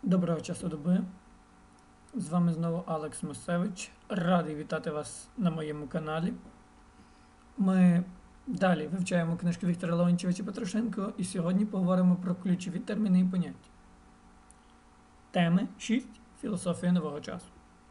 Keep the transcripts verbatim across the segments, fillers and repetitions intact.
Доброго часу доби. З вами знову Алекс Мосевич. Радий вітати вас на моєму каналі. Ми далі вивчаємо книжки Віктора Леонтьєвича Петрушенко і сьогодні поговоримо про ключові терміни і поняття. Теми шість. Філософія нового часу.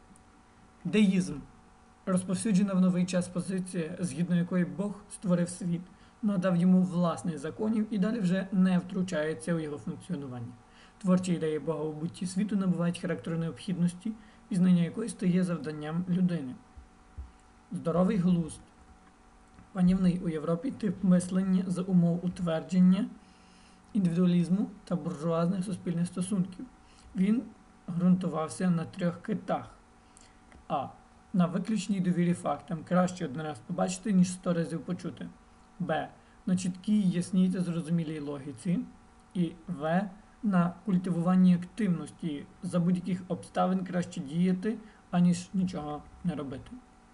Деїзм. Розповсюджена в новий час позиція, згідно якої Бог створив світ, надав йому власних законів і далі вже не втручається у його функціонування. Творчі ідеї Бога у бутті світу набувають характеру необхідності, пізнання якої стає завданням людини. Здоровий глузд. Панівний у Європі тип мислення за умов утвердження індивідуалізму та буржуазних суспільних стосунків. Він ґрунтувався на трьох китах. А. На виключній довірі фактам. Краще один раз побачити, ніж сто разів почути. Б. На чіткій, ясній та зрозумілій логіці. І В. На культивуванні активності. За будь-яких обставин краще діяти, аніж нічого не робити.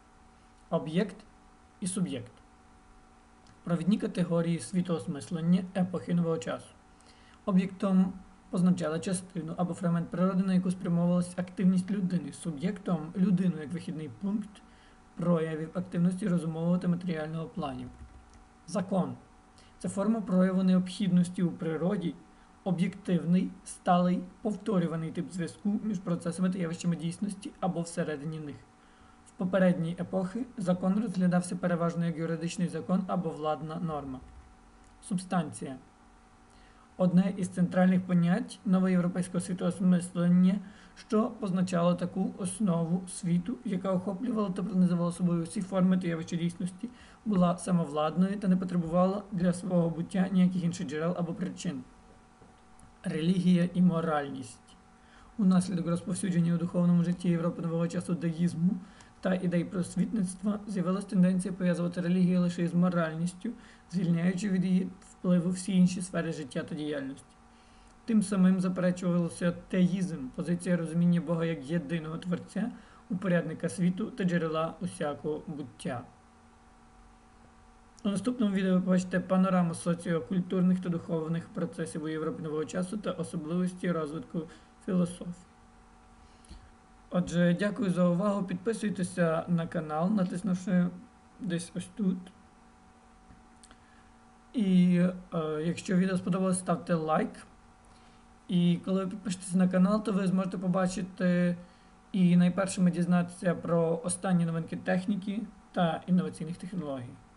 Об'єкт і суб'єкт. Провідні категорії світоосмислення епохи нового часу. Об'єктом позначали частину або фрагмент природи, на яку спрямовувалася активність людини. Суб'єктом – людину як вихідний пункт проявів активності розумового та матеріального планів. Закон – це форма прояву необхідності у природі, об'єктивний, сталий, повторюваний тип зв'язку між процесами та явищами дійсності або всередині них. В попередні епохи закон розглядався переважно як юридичний закон або владна норма. Субстанція – одне із центральних понять новоєвропейського світоосмислення, що позначало таку основу світу, яка охоплювала та пронизувала собою всі форми та явища дійсності, була самовладною та не потребувала для свого буття ніяких інших джерел або причин. Релігія і моральність. Унаслідок розповсюдження у духовному житті Європи нового часу деїзму та ідей просвітництва з'явилася тенденція пов'язувати релігію лише із моральністю, звільняючи від її впливу всі інші сфери життя та діяльності. Тим самим заперечувалося теїзм, позиція розуміння Бога як єдиного Творця, упорядника світу та джерела усякого буття. У наступному відео ви побачите панораму соціокультурних та духовних процесів у Європі нового часу та особливості розвитку філософії. Отже, дякую за увагу. Підписуйтеся на канал, натиснувши десь ось тут. І е, якщо відео сподобалось, ставте лайк. І коли ви підпишетеся на канал, то ви зможете побачити і найпершими дізнатися про останні новинки техніки та інноваційних технологій.